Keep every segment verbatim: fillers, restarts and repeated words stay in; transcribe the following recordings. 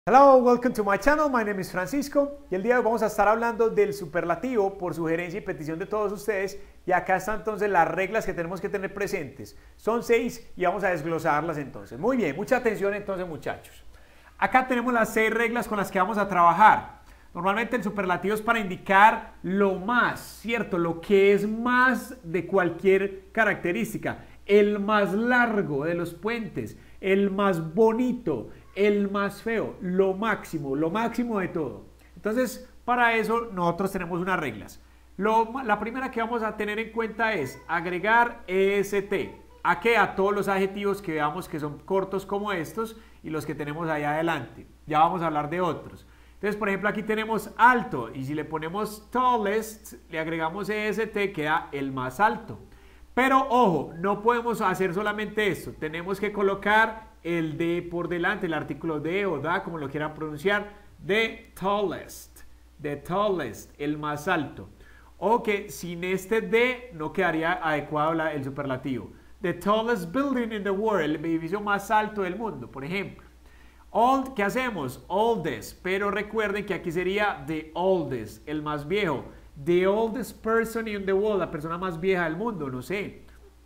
Hello, welcome to my channel. My name is Francisco y el día de hoy vamos a estar hablando del superlativo por sugerencia y petición de todos ustedes. Y acá están entonces las reglas que tenemos que tener presentes. Son seis y vamos a desglosarlas entonces. Muy bien, mucha atención entonces, muchachos. Acá tenemos las seis reglas con las que vamos a trabajar. Normalmente el superlativo es para indicar lo más, ¿cierto? Lo que es más de cualquier característica. El más largo de los puentes, el más bonito, el más feo, lo máximo, lo máximo de todo. Entonces, para eso nosotros tenemos unas reglas. Lo, la primera que vamos a tener en cuenta es agregar est. ¿A qué? A todos los adjetivos que veamos que son cortos como estos y los que tenemos allá adelante. Ya vamos a hablar de otros. Entonces, por ejemplo, aquí tenemos alto y si le ponemos tallest, le agregamos est, queda el más alto. Pero ojo, no podemos hacer solamente esto. Tenemos que colocar el de por delante, el artículo de o da, como lo quieran pronunciar, the tallest, the tallest, el más alto. O que sin este de no quedaría adecuado la, el superlativo. The tallest building in the world, el edificio más alto del mundo, por ejemplo. Old, ¿qué hacemos? Oldest, pero recuerden que aquí sería the oldest, el más viejo. The oldest person in the world, la persona más vieja del mundo, no sé.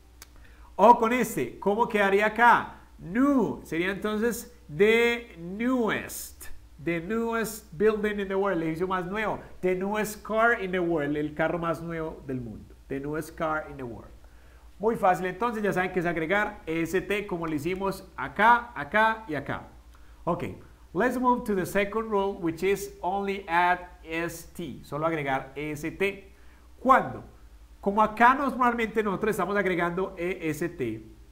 O con este, ¿cómo quedaría acá? New, sería entonces the newest, the newest building in the world, el edificio más nuevo. The newest car in the world, el carro más nuevo del mundo. The newest car in the world. Muy fácil, entonces ya saben que es agregar est como lo hicimos acá, acá y acá. Ok, let's move to the second rule, which is only add st, solo agregar est. ¿Cuándo? Como acá normalmente nosotros estamos agregando est,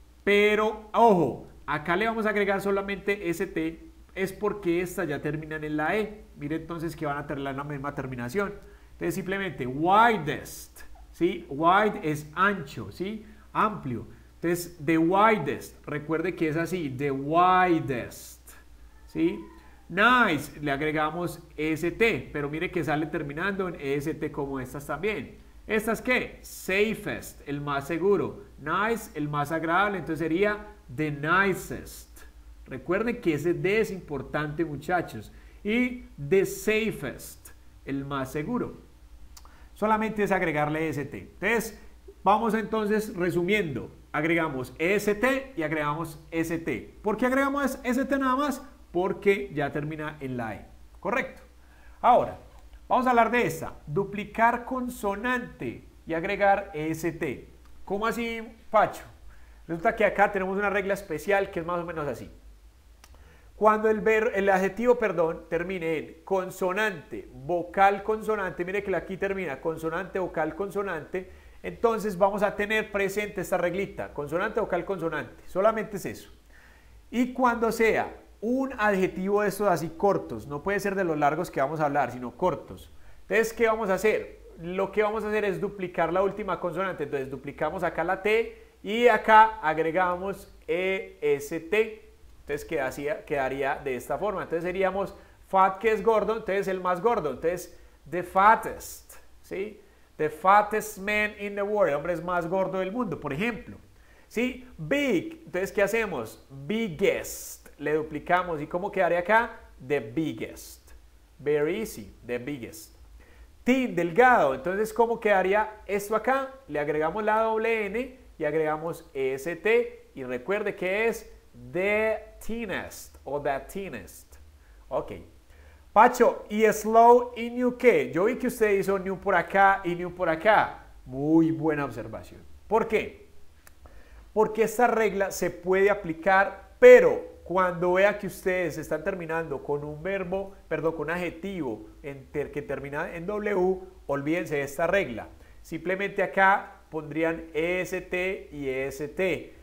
pero ojo, acá le vamos a agregar solamente st, es porque estas ya terminan en la e. Mire entonces que van a tener la misma terminación. Entonces simplemente widest, ¿sí? Wide es ancho, ¿sí? Amplio. Entonces the widest, recuerde que es así, the widest, ¿sí? Nice, le agregamos est, pero mire que sale terminando en est como estas también. ¿Estas qué? Safest, el más seguro. Nice, el más agradable, entonces sería the nicest. Recuerden que ese de es importante, muchachos. Y the safest, el más seguro. Solamente es agregarle est. Entonces, vamos entonces resumiendo. Agregamos est y agregamos st. ¿Por qué agregamos st nada más? Porque ya termina en la e. Correcto. Ahora, vamos a hablar de esta. Duplicar consonante y agregar est. ¿Cómo así, Pacho? Resulta que acá tenemos una regla especial que es más o menos así. Cuando el, ver, el adjetivo, perdón, termine en consonante, vocal, consonante, mire que aquí termina consonante, vocal, consonante, entonces vamos a tener presente esta reglita, consonante, vocal, consonante, solamente es eso. Y cuando sea un adjetivo de estos así cortos, no puede ser de los largos que vamos a hablar, sino cortos. Entonces, ¿qué vamos a hacer? Lo que vamos a hacer es duplicar la última consonante, entonces duplicamos acá la T y acá agregamos est, entonces quedaría, quedaría de esta forma. Entonces seríamos fat, que es gordo, entonces el más gordo, entonces the fattest, ¿sí? The fattest man in the world, el hombre es más gordo del mundo, por ejemplo. ¿Sí? Big, entonces ¿qué hacemos? Biggest, le duplicamos, ¿y cómo quedaría acá? The biggest, very easy, the biggest. Thin, delgado, entonces ¿cómo quedaría esto acá? Le agregamos la doble n y agregamos est y recuerde que es the thinnest o the thinnest. Ok. Pacho, ¿y slow y new qué? Yo vi que usted hizo new por acá y new por acá. Muy buena observación. ¿Por qué? Porque esta regla se puede aplicar, pero cuando vea que ustedes están terminando con un verbo, perdón, con un adjetivo en ter, que termina en W, olvídense de esta regla. Simplemente acá pondrían est y est.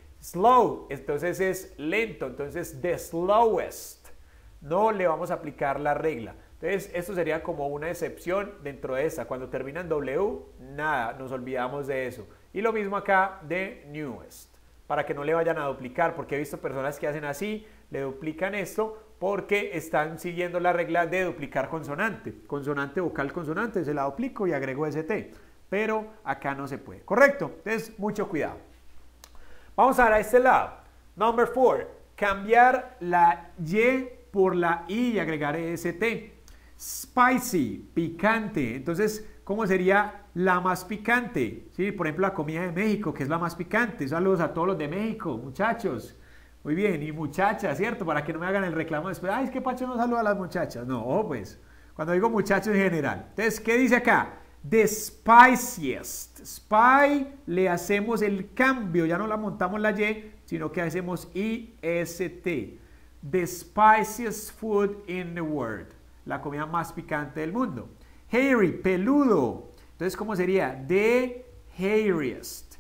Slow, entonces es lento, entonces the slowest. No le vamos a aplicar la regla. Entonces, esto sería como una excepción dentro de esta. Cuando termina en W, nada, nos olvidamos de eso. Y lo mismo acá de newest, para que no le vayan a duplicar, porque he visto personas que hacen así, le duplican esto, porque están siguiendo la regla de duplicar consonante. Consonante, vocal, consonante, se la duplico y agrego est. Pero acá no se puede. ¿Correcto? Entonces, mucho cuidado. Vamos a ver a este lado. Number four. Cambiar la Y por la I y agregar est. Spicy, picante. Entonces, ¿cómo sería la más picante? ¿Sí? Por ejemplo, la comida de México, que es la más picante. Saludos a todos los de México, muchachos. Muy bien, y muchachas, ¿cierto? Para que no me hagan el reclamo después. Ay, es que Pacho no saluda a las muchachas. No, pues, cuando digo muchachos en general. Entonces, ¿qué dice acá? The spiciest. Spy, le hacemos el cambio, ya no la montamos la Y, sino que hacemos I S T. The spiciest food in the world. La comida más picante del mundo. Hairy, peludo. Entonces, ¿cómo sería? The hairiest.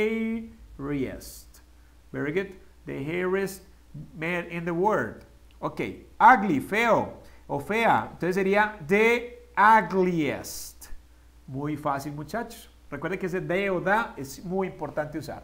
Hairiest. Very good. The hairiest man in the world. Ok. Ugly, feo o fea. Entonces sería the ugliest. Muy fácil, muchachos. Recuerden que ese de o da es muy importante usar.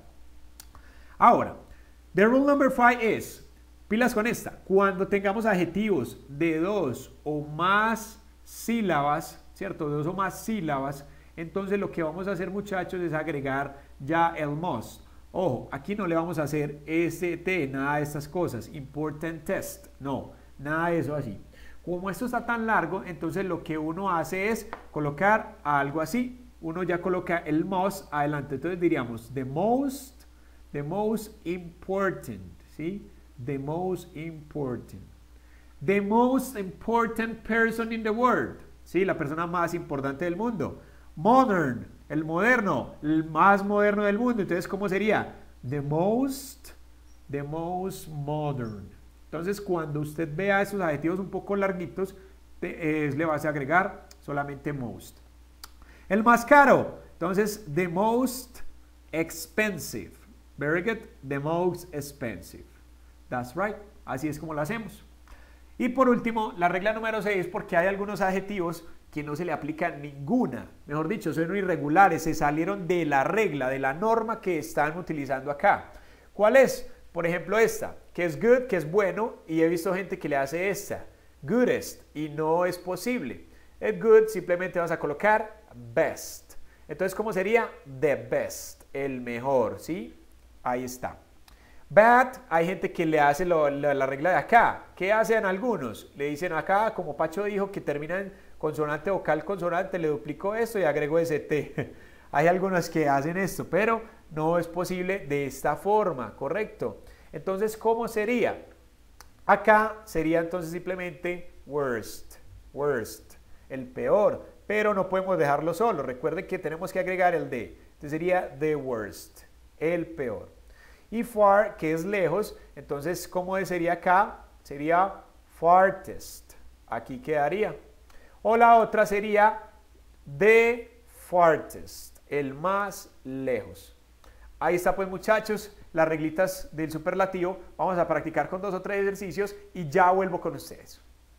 Ahora, the rule number five es, pilas con esta, cuando tengamos adjetivos de dos o más sílabas, ¿cierto? De dos o más sílabas, entonces lo que vamos a hacer, muchachos, es agregar ya el must. Ojo, aquí no le vamos a hacer st, nada de estas cosas. Important test, no, nada de eso así. Como esto está tan largo, entonces lo que uno hace es colocar algo así. Uno ya coloca el must adelante. Entonces diríamos the most, the most important, ¿sí? The most important. The most important person in the world, ¿sí? La persona más importante del mundo. Modern, el moderno, el más moderno del mundo. Entonces, ¿cómo sería? The most, the most modern. Entonces, cuando usted vea esos adjetivos un poco larguitos, te, eh, le vas a agregar solamente most. El más caro, entonces, the most expensive. Very good. The most expensive. That's right. Así es como lo hacemos. Y por último, la regla número seis, porque hay algunos adjetivos que no se le aplica ninguna. Mejor dicho, son irregulares, se salieron de la regla, de la norma que están utilizando acá. ¿Cuál es? Por ejemplo, esta, que es good, que es bueno, y he visto gente que le hace esta, goodest, y no es posible. El good simplemente vas a colocar best. Entonces, ¿cómo sería? The best, el mejor, ¿sí? Ahí está. Bad, hay gente que le hace lo, la, la regla de acá. ¿Qué hacen algunos? Le dicen acá, como Pacho dijo, que termina en consonante, vocal, consonante, le duplico esto y agrego st. Hay algunos que hacen esto, pero no es posible de esta forma, ¿correcto? Entonces, ¿cómo sería? Acá sería entonces simplemente worst, worst, el peor, pero no podemos dejarlo solo. Recuerden que tenemos que agregar el de. Entonces sería the worst, el peor. Y far, que es lejos, entonces, ¿cómo sería acá? Sería farthest. Aquí quedaría. O la otra sería the farthest, el más lejos. Ahí está, pues, muchachos, las reglitas del superlativo. Vamos a practicar con dos o tres ejercicios y ya vuelvo con ustedes.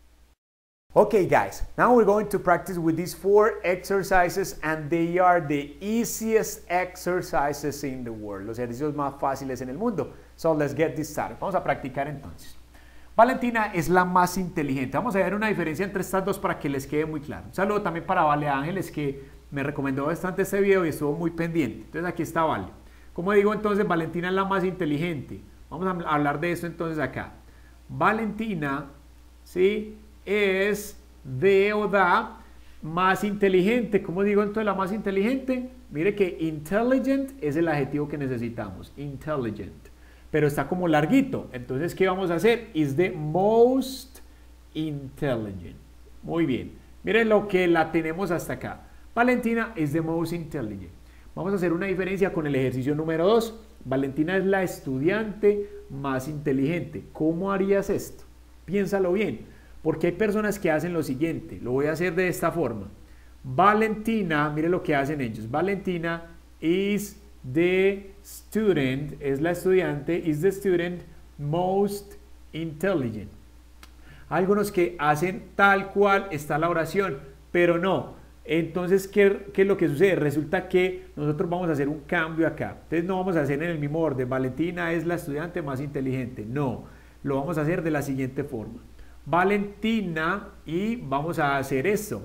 Okay, guys, now we're going to practice with these four exercises, and they are the easiest exercises in the world. Los ejercicios más fáciles en el mundo. So let's get this started. Vamos a practicar entonces. Valentina es la más inteligente. Vamos a ver una diferencia entre estas dos para que les quede muy claro. Un saludo también para Vale Ángeles, que me recomendó bastante este video y estuvo muy pendiente. Entonces aquí está Vale. Como digo, entonces Valentina es la más inteligente. Vamos a hablar de eso entonces acá. Valentina, ¿sí?, es de o da más inteligente. ¿Cómo digo entonces la más inteligente? Mire que intelligent es el adjetivo que necesitamos. Intelligent. Pero está como larguito. Entonces, ¿qué vamos a hacer? Is the most intelligent. Muy bien. Miren lo que la tenemos hasta acá. Valentina is the most intelligent. Vamos a hacer una diferencia con el ejercicio número dos. Valentina es la estudiante más inteligente. ¿Cómo harías esto? Piénsalo bien. Porque hay personas que hacen lo siguiente. Lo voy a hacer de esta forma. Valentina, mire lo que hacen ellos. Valentina is the student, es la estudiante, is the student most intelligent. Algunos que hacen tal cual está la oración, pero no. Entonces, ¿qué, qué es lo que sucede? Resulta que nosotros vamos a hacer un cambio acá. Entonces, no vamos a hacer en el mismo orden. Valentina es la estudiante más inteligente. No, lo vamos a hacer de la siguiente forma. Valentina, y vamos a hacer esto,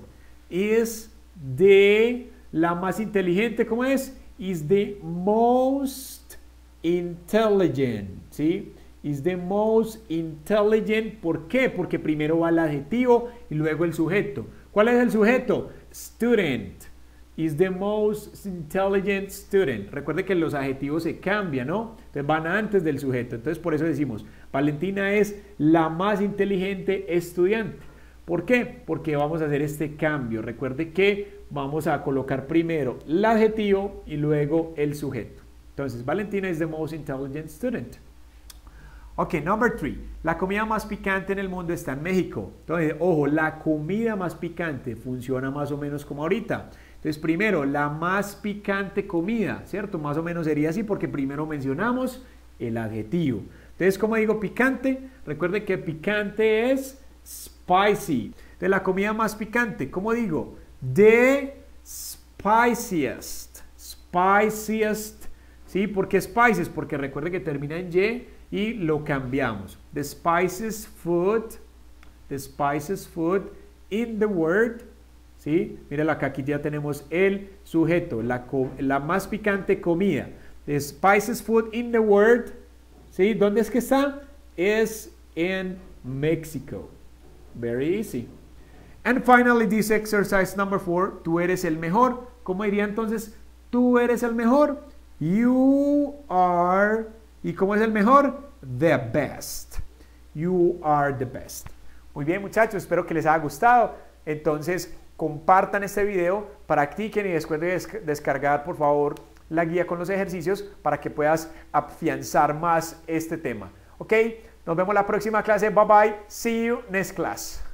is the, la más inteligente, ¿cómo es? Is the most intelligent, ¿sí? is the most intelligent. ¿Por qué? Porque primero va el adjetivo y luego el sujeto. ¿Cuál es el sujeto? Student. Is the most intelligent student. Recuerde que los adjetivos se cambian, ¿no? Entonces van antes del sujeto. Entonces por eso decimos, Valentina es la más inteligente estudiante. ¿Por qué? Porque vamos a hacer este cambio. Recuerde que vamos a colocar primero el adjetivo y luego el sujeto. Entonces, Valentina is the most intelligent student. Ok, number three. La comida más picante en el mundo está en México. Entonces, ojo, la comida más picante funciona más o menos como ahorita. Entonces, primero, la más picante comida, ¿cierto? Más o menos sería así porque primero mencionamos el adjetivo. Entonces, ¿cómo digo picante? Recuerde que picante es spicy. De la comida más picante, ¿cómo digo? The spiciest. Spiciest. ¿Sí? ¿Por qué spices? Porque recuerde que termina en Y y lo cambiamos. The spiciest food. The spiciest food in the world. ¿Sí? Mira acá, aquí ya tenemos el sujeto, la, la más picante comida. The spiciest food in the world. ¿Sí? ¿Dónde es que está? Es en México. Very easy. And finally, this exercise number four, tú eres el mejor. ¿Cómo diría entonces? Tú eres el mejor. You are, ¿y cómo es el mejor? The best. You are the best. Muy bien, muchachos, espero que les haya gustado. Entonces, compartan este video, practiquen y después de descargar, por favor, la guía con los ejercicios para que puedas afianzar más este tema. ¿Ok? Nos vemos la próxima clase. Bye bye. See you next class.